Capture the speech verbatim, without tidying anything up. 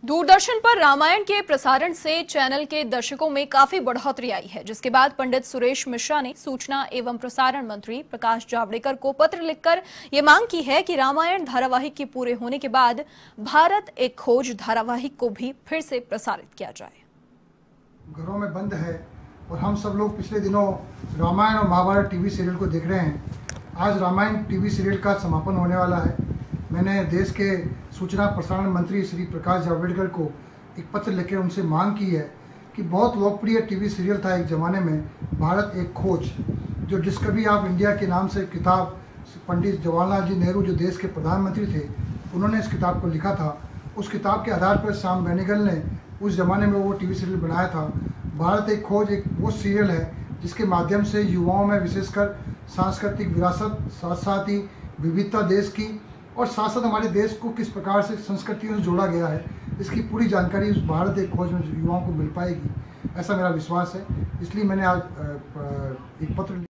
दूरदर्शन पर रामायण के प्रसारण से चैनल के दर्शकों में काफी बढ़ोतरी आई है, जिसके बाद पंडित सुरेश मिश्रा ने सूचना एवं प्रसारण मंत्री प्रकाश जावड़ेकर को पत्र लिखकर ये मांग की है कि रामायण धारावाहिक के पूरे होने के बाद भारत एक खोज धारावाहिक को भी फिर से प्रसारित किया जाए। घरों में बंद है और हम सब लोग पिछले दिनों रामायण और महाभारत टीवी सीरियल को देख रहे हैं। आज रामायण टीवी सीरियल का समापन होने वाला है। मैंने देश के सूचना प्रसारण मंत्री श्री प्रकाश जावड़ेकर को एक पत्र लिखकर उनसे मांग की है कि बहुत लोकप्रिय टीवी सीरियल था एक ज़माने में, भारत एक खोज, जो डिस्कवरी ऑफ इंडिया के नाम से किताब पंडित जवाहरलाल जी नेहरू जो देश के प्रधानमंत्री थे, उन्होंने इस किताब को लिखा था। उस किताब के आधार पर श्याम बेनेगल ने उस ज़माने में वो टीवी सीरियल बनाया था। भारत एक खोज एक वो सीरियल है जिसके माध्यम से युवाओं में विशेषकर सांस्कृतिक विरासत, साथ साथ ही विविधता देश की और साथ साथ हमारे देश को किस प्रकार से संस्कृतियों से जोड़ा गया है, इसकी पूरी जानकारी उस भारत एक खोज में युवाओं को मिल पाएगी, ऐसा मेरा विश्वास है। इसलिए मैंने आज एक पत्र